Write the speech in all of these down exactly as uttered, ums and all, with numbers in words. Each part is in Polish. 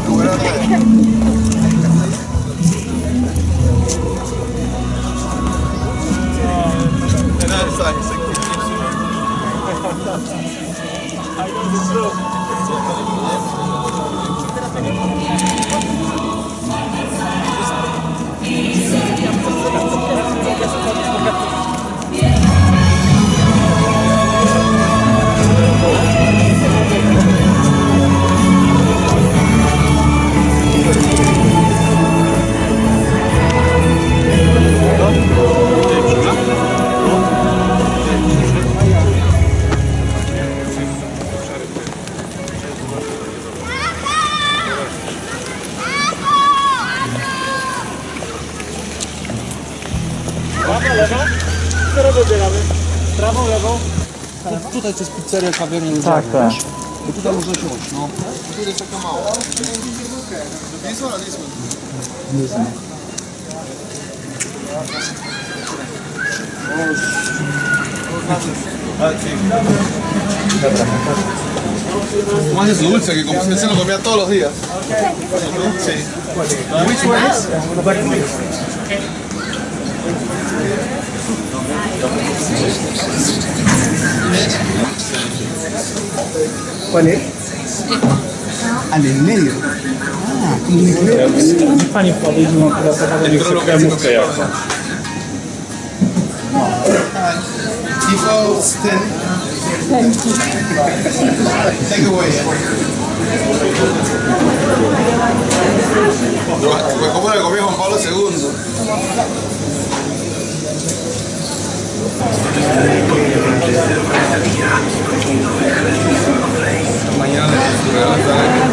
Lewo? Teraz wybieramy. Prawą, lewą? Tu, tutaj to jest pizzeria, kawiarnia ludziana, tak, tak. I tutaj można siąść, no. Tutaj jest taka mała. This one or this one? This one. Más es dulce, que como se lo comía todos los días. Sí. Which one is? ¿Cuál es? Al en medio. Ah, como un bolero. Niech pani podejdzie, mam teraz taką kremówkę jako. Equals ten. Take away. Pues como le comí Juan Pablo segundo. Mañana le regalan.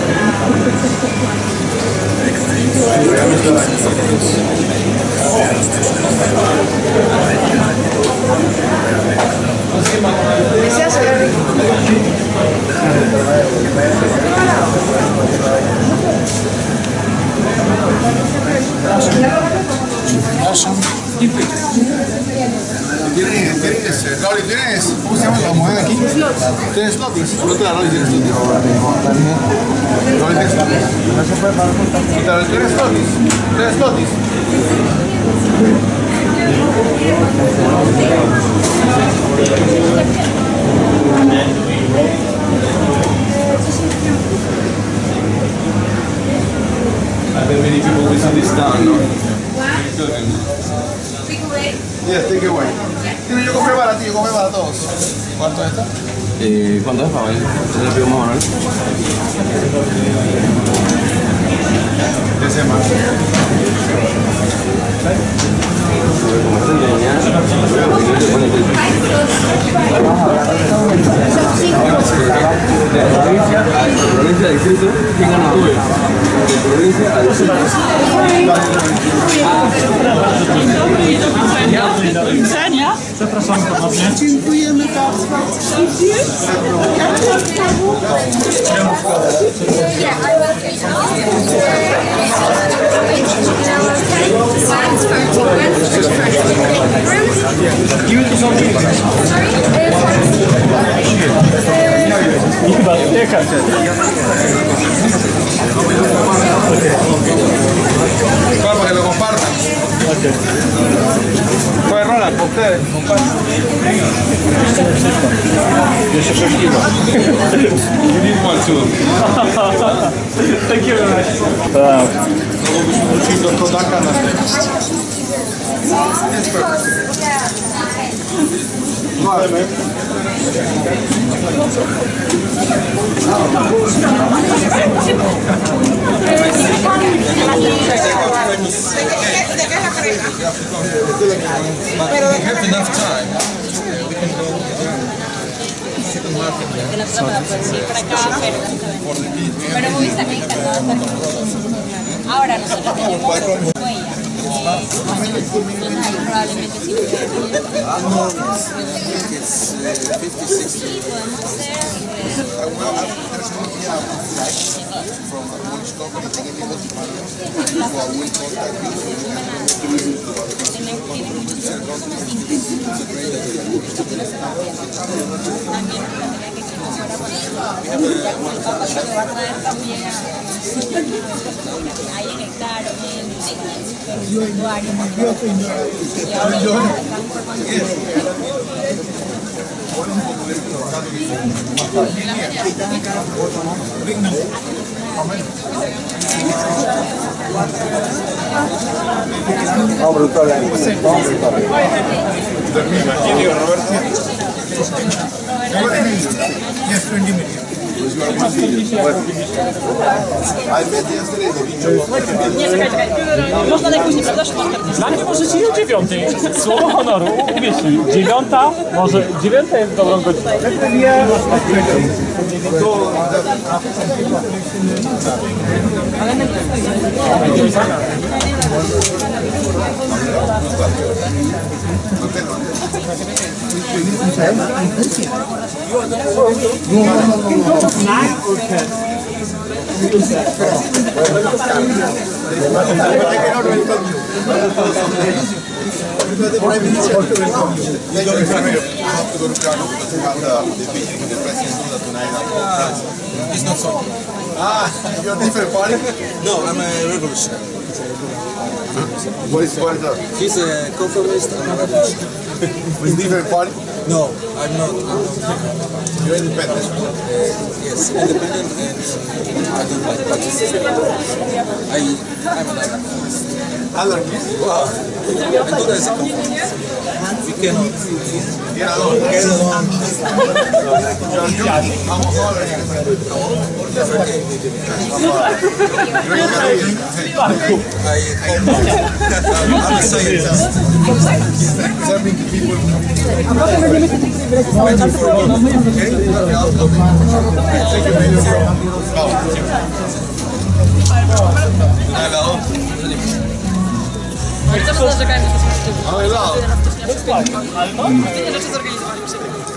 ¿Tienes, tienes, Raúl, tienes, ¿cómo se llama la moneda aquí? ¿Tienes slotis? No te la Raúl, tienes slotis. Raúl, tienes slotis. ¿Tienes slotis? ¿Tienes slotis? I bet many people visit this town, no? Yes, take away. Yo compré para ti, yo compré para todos. ¿Cuánto está? Eh, ¿Cuánto es para ver? ¿Se le pido más o menos? Ese más. Como está en línea, se pone el de provincia a provincia de distrito, ¿quién gana? De provincia a distrito. Widzenia. Zapraszam ponownie. Dziękujemy bardzo. I chyba czekać. Para que lo compartan. Okay. Pues Roland, ustedes, compartan. Jeszcze sześć kilo. You need one too. Thank you very much. Tak. No bo byśmy wrócili do Kodaka na ten. Jest perfect. Mamy. Pero we have enough time. We can go second market. Pero muy bien, también ahora nosotros tenemos huella. Probablemente sí. Sí, podemos hacer. Ahí en el Caro, en el santuario. Y ahora están Vamos a brutal, vamos a brutal. Yes, twenty million. I met yesterday the picture. Nie, czekaj, czekaj. Można najpóźniej, prawda? Dla mnie możecie i o dziewiątej. Słowo honoru, uwierzcie mi. Dziewiąta, może dziewiąta jest dobrą godziną. It's not so. Ah, you're different party? No, I'm a revolutionary. What is what is that? He's a conformist and a revolutionary. With different party? No, I'm not. I'm not. You're independent. Uh, yes, independent and I don't like parties. I, I'm an anarchist. Anarchist? Wow. I do that as a conformist. We cannot Get along. get along. You're Jewish. I'm a father. I I'm a scientist. Serving people. Bardzo mocno czekajmy, to są sztuki. A helado. Tyle rzeczy zorganizowaliśmy.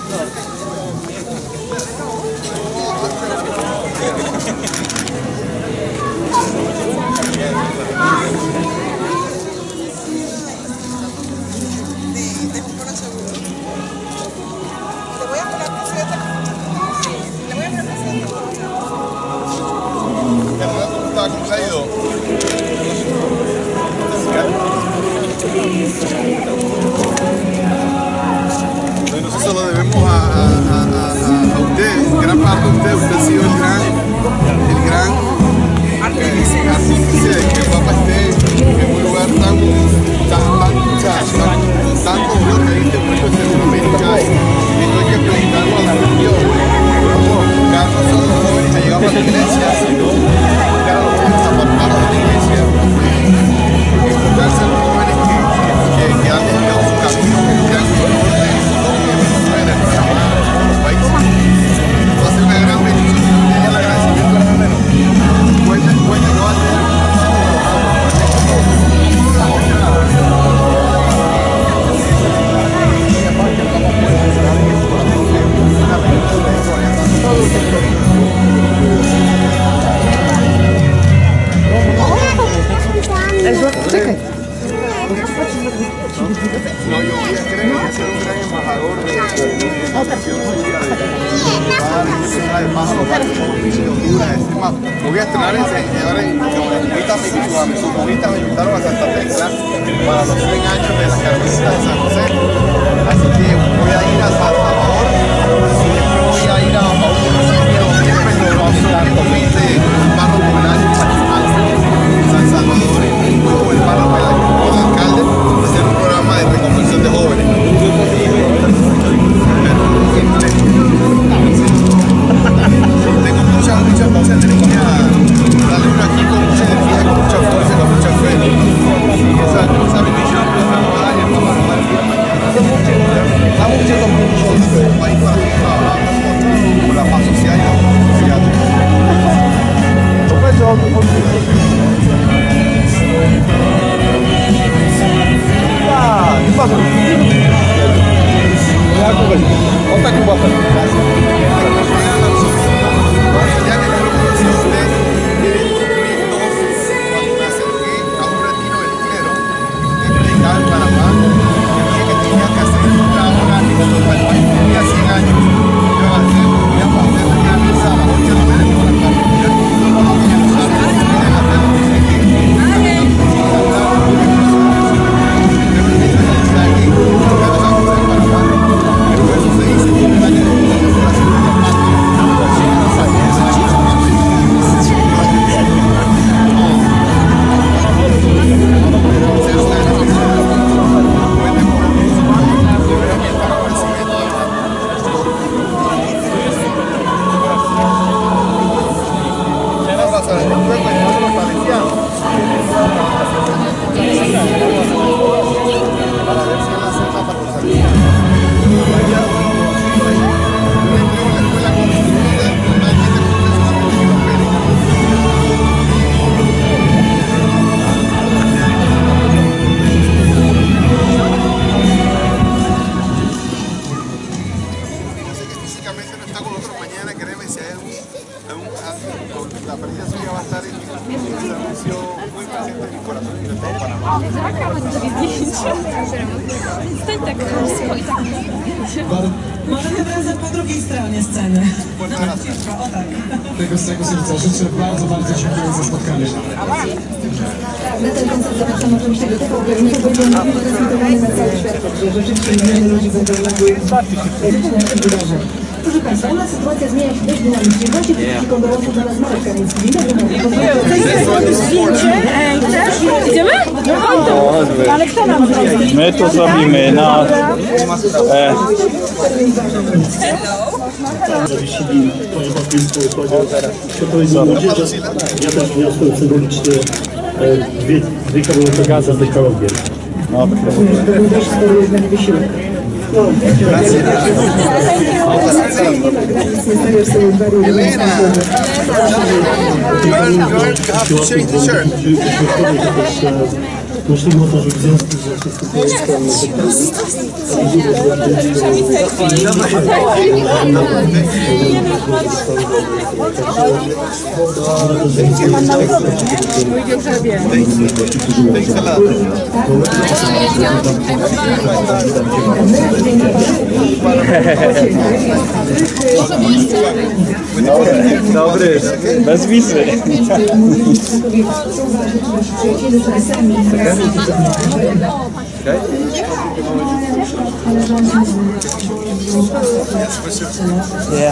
¿Cómo se ha ido? Bueno, eso se lo debemos a, a, a, a, a usted, gran parte de usted. Usted ha sido el gran, el gran eh, artífice de que el Papa esté en un lugar tan, tan, tan, tan, tanto Dios que viste mucho en Centroamérica, y esto hay que predicarlo a la religión. Carlos son los jóvenes que llegamos a la iglesia, sino buscar a los jóvenes apartados de la iglesia, enfocarse en los jóvenes que, que, que han desviado su camino, que han ido al norte, en todos los países. Va a ser una gran bendición si usted tiene el agradecimiento de primero. Cuenta, cuenta que va a tener no, yo voy a creer que ser un gran embajador de la nación me voy a estrenar en ahora en sus movitas me invitaron a Santa Tecla para los cien años de las Carmelitas de San José, así que voy a ir a San Salvador y después voy a ir a un municipio pero bastante humilde, el barrio comunal de Pachimal, San Salvador, y luego el barrio pedagógico del alcalde, hacer un programa de reconstrucción de jóvenes. Tengo mucha, mucha, mucha energía, darle una aquí con mucha energía, con mucha fuerza, con mucha fe. Esa, esa bendición que nos va a dar y el Papa nos va a decir mañana. Estamos haciendo mucho en el país para que trabajamos por la paz social y la justicia. ¿Qué pasa? ¿Dónde está tu pasa? Ya que no lo conocí a usted, cuando me acerqué a un retiro del clero que predicaba en Panamá, dije que tenía que hacer una hora y cuando el país tenía cien años, iba a hacer, iba a hacer una misa a las ocho de la mañana por la tarde. estar en mi servicio muy presente en mi corazón y de todo Panamá. Możemy wracać po drugiej stronie sceny. Muchas gracias. O tak. Tego z tego serca życzę. Bardzo, bardzo dziękuję za spotkanie. Na ten koncert zapraszam oczywiście do tego programu, bo będzie on transmitowany na cały świat, także rzeczywiście miliony ludzi będą mogły liczyć na nasze wydarzenie. Proszę Państwa, u nas sytuacja zmienia się dość dynamicznie. Właśnie przed chwilą dołączył do nas Marek Kamiński. Dzień dobry, Marek. Idziemy? Ale kto nam zrobi? My to zrobimy na... E, Zawiesili twoje papieństwo przeprowadzili młodzieży. Ja też wniosłem symbolicznie dwie, dwie kawałki gaza z ekologiem. Pewnie też sporo na wysiłek. Elena, you have to change the shirt. Myślimy o to, że w związku ze wszystkim Thanks a lot. dobry, bez wizy. Yeah.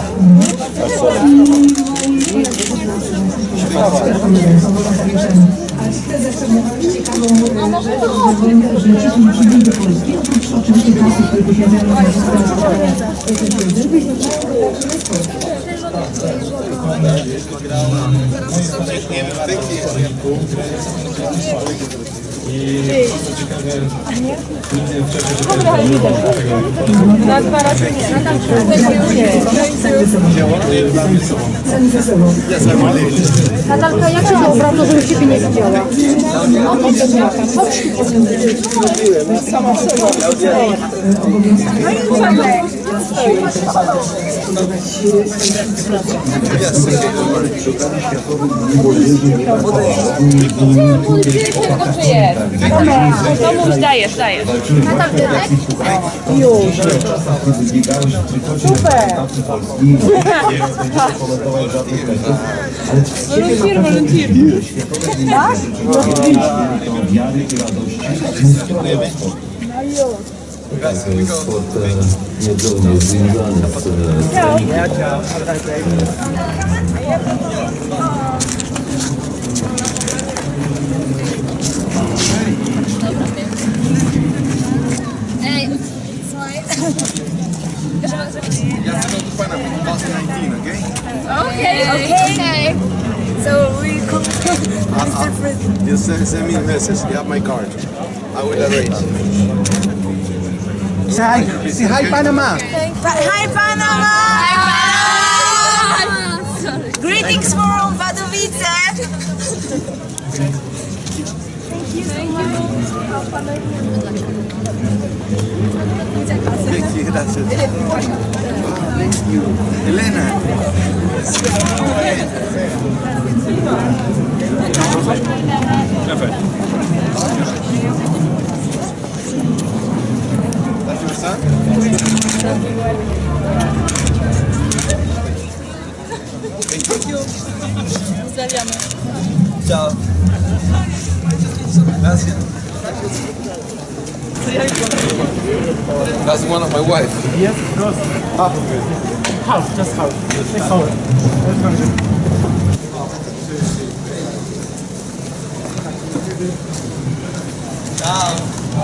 Na dwa razy nie. Natalka, jak się to obraca, żeby ciebie nie widziała? To mów, dajesz, dajesz. Już. Super. Volunteer, volunteer. Tak? To jest sport niedzwiernie związany z treningiem. You have to go to Panama in twenty nineteen, okay? Okay, okay. Okay. So we come Uh, uh, just send, send me a message. You have my card. I will arrange. Say hi. Say hi, Panama. Hi, Panama! Hi, Panama! Greetings from Wadowice! Thank you, gracias. Thank you. Elena. That's your son? Thank you. Ciao. Gracias. That's one of my wife. Yes, cross. Half of it. Half, just half. Take half. Ciao.